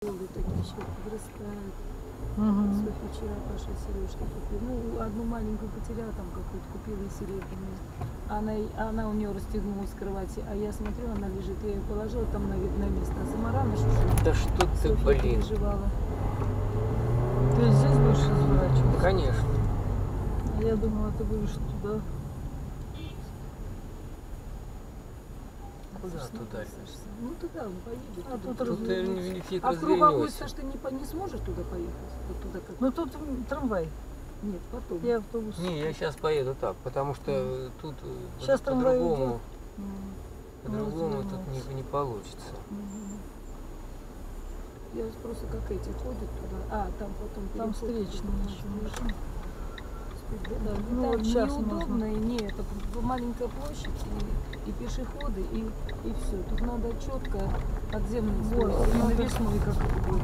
Голые такие еще подрастают. Угу. Софья вчера Паша сережки купил. Ну, одну маленькую потеряла, там какую-то купила и серебряную. Она у нее расстегнулась с кровати, а я смотрю, она лежит. Я ее положила там на место. А сама рано шушила. Да что ты, Софья блин. переживала. Ты здесь будешь разворачиваться? Конечно. А я думала, ты будешь туда. Куда туда? Ну туда он поедет. А туда. тут Тут ты фиг А в круговую, развернешься. Саш, ты не сможешь туда поехать? Вот туда как? Ну тут трамвай Нет, потом. и автобус. Не, я сейчас поеду так, потому что тут Сейчас трамвай по-другому, Ну, тут не получится. Мгм. Я вот просто как эти ходят туда. А, там потом Там переход встречный идет, еще встречный. машина. Да, Ну, там вот сейчас неудобно, и не, это маленькая площадь, и пешеходы, и все. Тут надо четко подземный Вот, строить. Именно надо- весной, как это будет.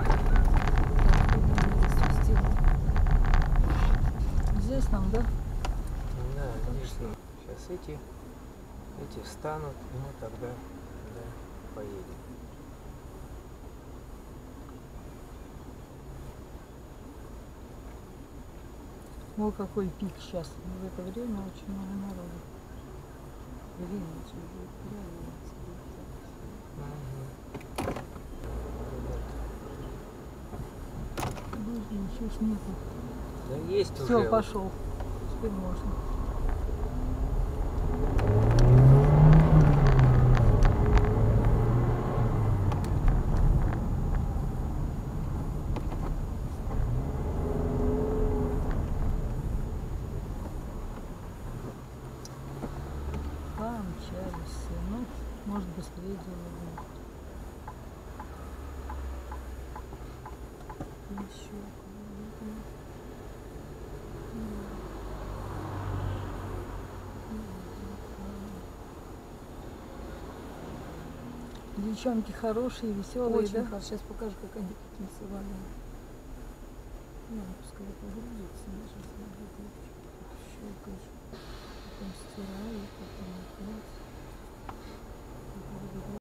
Здесь нам, да? Да, здесь сейчас эти встанут, и мы тогда поедем. Ой, какой пик сейчас. В это время очень много народу. Подожди, еще ж нету. Да есть Все, уже. пошел. Теперь можно. Помчались все. Ну, может быстрее делать. Еще. Девчонки хорошие, веселые, Очень да? хорошо. Сейчас покажу, как они танцевали. Ну, пускай погрузится.